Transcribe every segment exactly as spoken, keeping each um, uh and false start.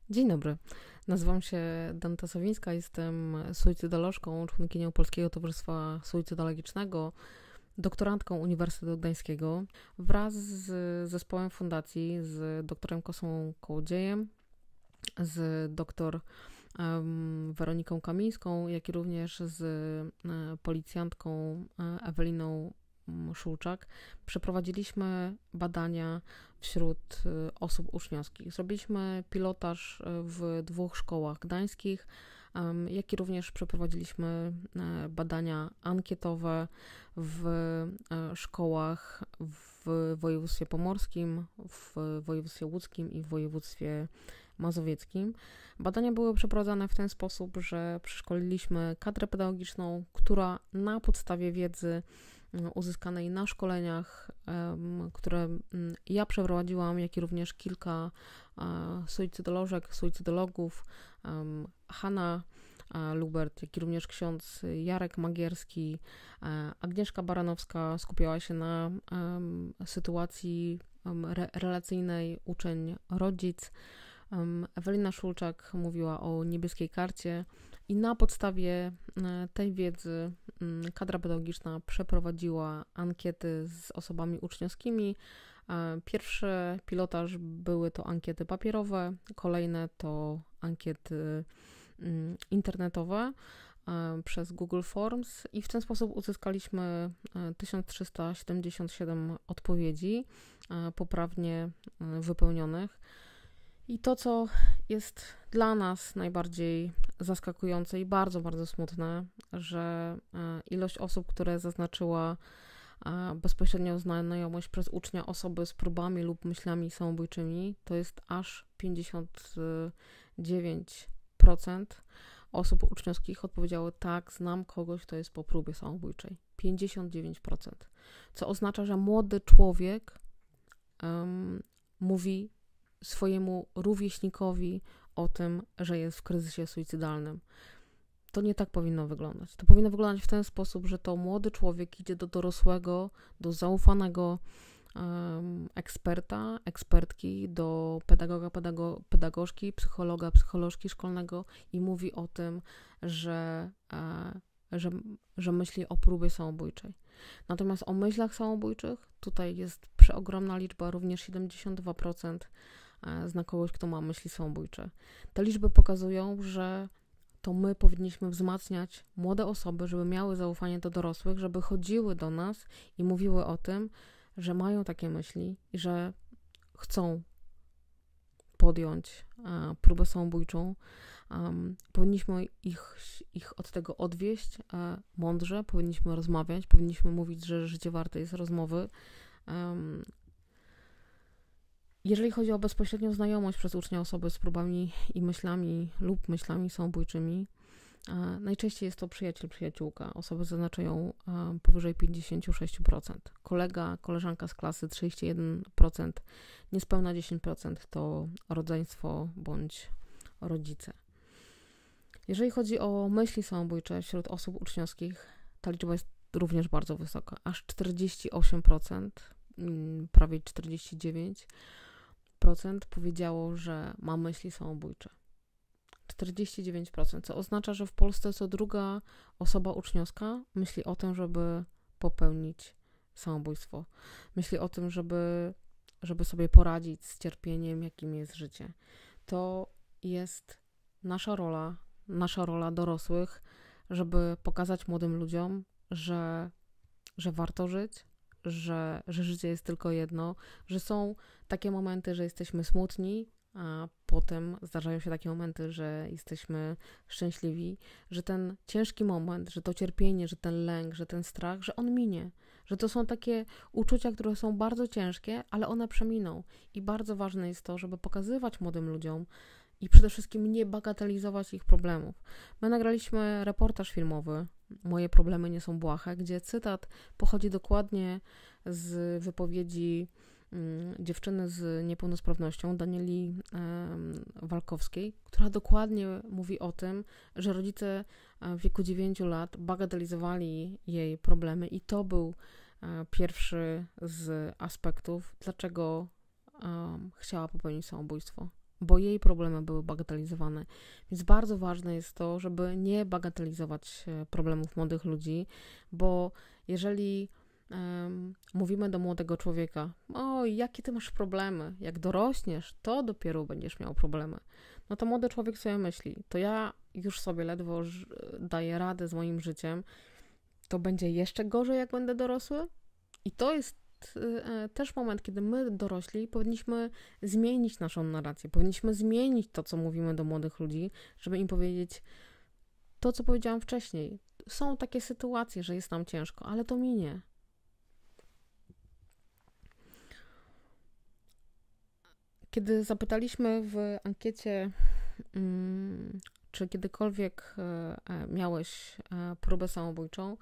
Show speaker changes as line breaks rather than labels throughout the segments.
Dzień dobry, nazywam się Danuta Sowińska, jestem suicydolożką, członkinią Polskiego Towarzystwa Suicydologicznego, doktorantką Uniwersytetu Gdańskiego. Wraz z zespołem fundacji, z doktorem Kosą Kołodziejem, z doktor um, Weroniką Kamińską, jak i również z e, policjantką e, Eweliną Szulczak, przeprowadziliśmy badania wśród osób uczniowskich. Zrobiliśmy pilotaż w dwóch szkołach gdańskich, jak i również przeprowadziliśmy badania ankietowe w szkołach w województwie pomorskim, w województwie łódzkim i w województwie mazowieckim. Badania były przeprowadzane w ten sposób, że przeszkoliliśmy kadrę pedagogiczną, która na podstawie wiedzy uzyskanej na szkoleniach, które ja przeprowadziłam, jak i również kilka suicydolożek, suicydologów, Hanna Lubert, jak i również ksiądz Jarek Magierski, Agnieszka Baranowska skupiała się na sytuacji relacyjnej uczeń-rodzic, Ewelina Szulczak mówiła o niebieskiej karcie i na podstawie tej wiedzy kadra pedagogiczna przeprowadziła ankiety z osobami uczniowskimi. Pierwszy pilotaż były to ankiety papierowe, kolejne to ankiety internetowe przez Google Forms i w ten sposób uzyskaliśmy tysiąc trzysta siedemdziesiąt siedem odpowiedzi poprawnie wypełnionych. I to, co jest dla nas najbardziej zaskakujące i bardzo, bardzo smutne, że ilość osób, które zaznaczyła bezpośrednią znajomość przez ucznia osoby z próbami lub myślami samobójczymi, to jest aż pięćdziesiąt dziewięć procent osób uczniowskich odpowiedziało tak, znam kogoś, kto jest po próbie samobójczej. pięćdziesiąt dziewięć procent. Co oznacza, że młody człowiek um, mówi swojemu rówieśnikowi o tym, że jest w kryzysie suicydalnym. To nie tak powinno wyglądać. To powinno wyglądać w ten sposób, że to młody człowiek idzie do dorosłego, do zaufanego um, eksperta, ekspertki, do pedagoga, pedago, pedagogzki, psychologa, psycholożki szkolnego i mówi o tym, że, e, że, że myśli o próbie samobójczej. Natomiast o myślach samobójczych tutaj jest przeogromna liczba, również siedemdziesiąt dwa procent zna kogoś, kto ma myśli samobójcze. Te liczby pokazują, że to my powinniśmy wzmacniać młode osoby, żeby miały zaufanie do dorosłych, żeby chodziły do nas i mówiły o tym, że mają takie myśli i że chcą podjąć a, próbę samobójczą. Um, powinniśmy ich, ich od tego odwieść a, mądrze, powinniśmy rozmawiać, powinniśmy mówić, że życie warte jest rozmowy. Um, Jeżeli chodzi o bezpośrednią znajomość przez ucznia osoby z próbami i myślami lub myślami samobójczymi, najczęściej jest to przyjaciel, przyjaciółka. Osoby zaznaczają powyżej pięćdziesiąt sześć procent. Kolega, koleżanka z klasy trzydzieści jeden procent, niespełna dziesięć procent to rodzeństwo bądź rodzice. Jeżeli chodzi o myśli samobójcze wśród osób uczniowskich, ta liczba jest również bardzo wysoka. Aż czterdzieści osiem procent, prawie czterdzieści dziewięć procent powiedziało, że ma myśli samobójcze. czterdzieści dziewięć procent, co oznacza, że w Polsce co druga osoba uczniowska myśli o tym, żeby popełnić samobójstwo. Myśli o tym, żeby, żeby sobie poradzić z cierpieniem, jakim jest życie. To jest nasza rola, nasza rola dorosłych, żeby pokazać młodym ludziom, że, że warto żyć, Że, że życie jest tylko jedno, że są takie momenty, że jesteśmy smutni, a potem zdarzają się takie momenty, że jesteśmy szczęśliwi, że ten ciężki moment, że to cierpienie, że ten lęk, że ten strach, że on minie, że to są takie uczucia, które są bardzo ciężkie, ale one przeminą. I bardzo ważne jest to, żeby pokazywać młodym ludziom i przede wszystkim nie bagatelizować ich problemów. My nagraliśmy reportaż filmowy Moje problemy nie są błahe, gdzie cytat pochodzi dokładnie z wypowiedzi um, dziewczyny z niepełnosprawnością, Danieli um, Walkowskiej, która dokładnie mówi o tym, że rodzice w wieku dziewięciu lat bagatelizowali jej problemy i to był um, pierwszy z aspektów, dlaczego um, chciała popełnić samobójstwo. bo jej problemy były bagatelizowane. Więc bardzo ważne jest to, żeby nie bagatelizować problemów młodych ludzi, bo jeżeli um, mówimy do młodego człowieka, o, jakie ty masz problemy, jak dorośniesz, to dopiero będziesz miał problemy. No to młody człowiek sobie myśli, to ja już sobie ledwo daję radę z moim życiem, to będzie jeszcze gorzej, jak będę dorosły? I to jest też moment, kiedy my, dorośli, powinniśmy zmienić naszą narrację, powinniśmy zmienić to, co mówimy do młodych ludzi, żeby im powiedzieć to, co powiedziałam wcześniej. Są takie sytuacje, że jest nam ciężko, ale to minie. Kiedy zapytaliśmy w ankiecie, czy kiedykolwiek miałeś próbę samobójczą,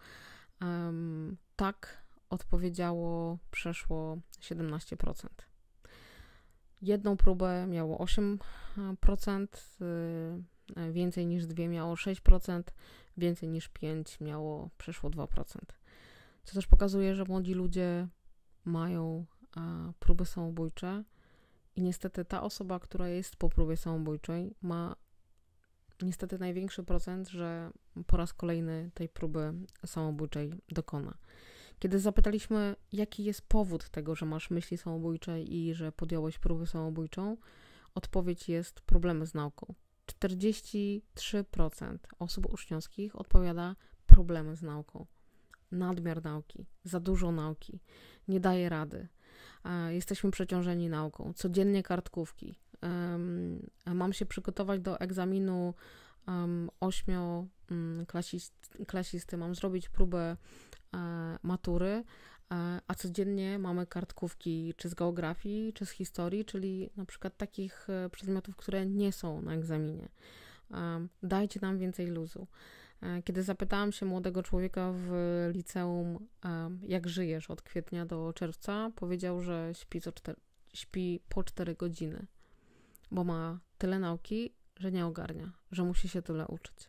tak, odpowiedziało przeszło siedemnaście procent. Jedną próbę miało osiem procent, więcej niż dwie miało sześć procent, więcej niż pięć miało przeszło dwa procent. Co też pokazuje, że młodzi ludzie mają próby samobójcze i niestety ta osoba, która jest po próbie samobójczej, ma niestety największy procent, że po raz kolejny tej próby samobójczej dokona. Kiedy zapytaliśmy, jaki jest powód tego, że masz myśli samobójcze i że podjąłeś próbę samobójczą, odpowiedź jest problemy z nauką. czterdzieści trzy procent osób uczniowskich odpowiada problemy z nauką. Nadmiar nauki, za dużo nauki, nie daje rady. Jesteśmy przeciążeni nauką, codziennie kartkówki. Mam się przygotować do egzaminu ośmiu klasisty, mam zrobić próbę matury, a codziennie mamy kartkówki czy z geografii, czy z historii, czyli na przykład takich przedmiotów, które nie są na egzaminie. Dajcie nam więcej luzu. Kiedy zapytałam się młodego człowieka w liceum, jak żyjesz od kwietnia do czerwca, powiedział, że śpi, co cztery, śpi po cztery godziny, bo ma tyle nauki, że nie ogarnia, że musi się tyle uczyć.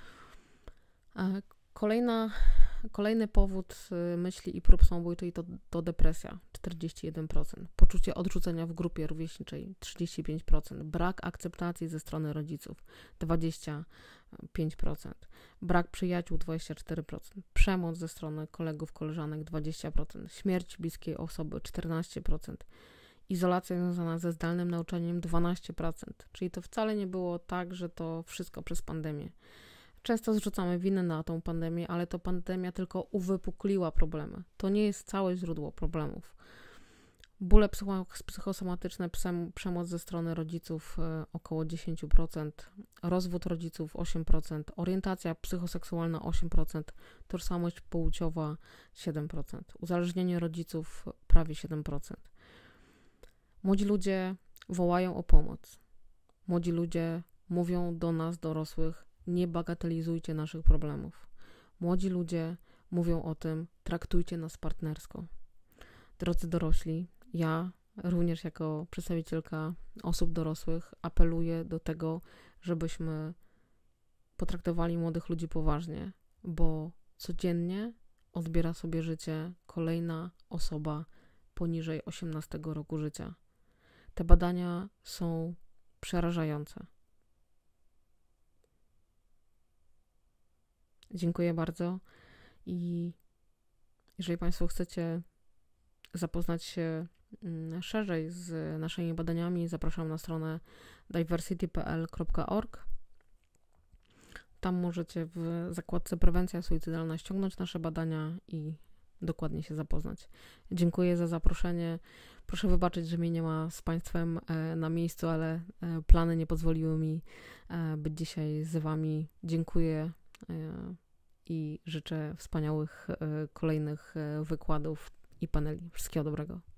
Kolejna, kolejny powód myśli i prób samobójczych to, to depresja, czterdzieści jeden procent. Poczucie odrzucenia w grupie rówieśniczej, trzydzieści pięć procent. Brak akceptacji ze strony rodziców, dwadzieścia pięć procent. Brak przyjaciół, dwadzieścia cztery procent. Przemoc ze strony kolegów, koleżanek, dwadzieścia procent. Śmierć bliskiej osoby, czternaście procent. Izolacja związana ze zdalnym nauczaniem, dwanaście procent. Czyli to wcale nie było tak, że to wszystko przez pandemię. Często zrzucamy winę na tą pandemię, ale to pandemia tylko uwypukliła problemy. To nie jest całe źródło problemów. Bóle psychosomatyczne, przemoc ze strony rodziców około dziesięć procent, rozwód rodziców osiem procent, orientacja psychoseksualna osiem procent, tożsamość płciowa siedem procent, uzależnienie rodziców prawie siedem procent. Młodzi ludzie wołają o pomoc. Młodzi ludzie mówią do nas, dorosłych, nie bagatelizujcie naszych problemów. Młodzi ludzie mówią o tym, traktujcie nas partnersko. Drodzy dorośli, ja również jako przedstawicielka osób dorosłych apeluję do tego, żebyśmy potraktowali młodych ludzi poważnie, bo codziennie odbiera sobie życie kolejna osoba poniżej osiemnastego roku życia. Te badania są przerażające. Dziękuję bardzo i jeżeli Państwo chcecie zapoznać się szerzej z naszymi badaniami, zapraszam na stronę diversity kropka p l kropka org. Tam możecie w zakładce prewencja suicydalna ściągnąć nasze badania i dokładnie się zapoznać. Dziękuję za zaproszenie. Proszę wybaczyć, że mnie nie ma z Państwem na miejscu, ale plany nie pozwoliły mi być dzisiaj z Wami. Dziękuję i życzę wspaniałych kolejnych wykładów i paneli. Wszystkiego dobrego.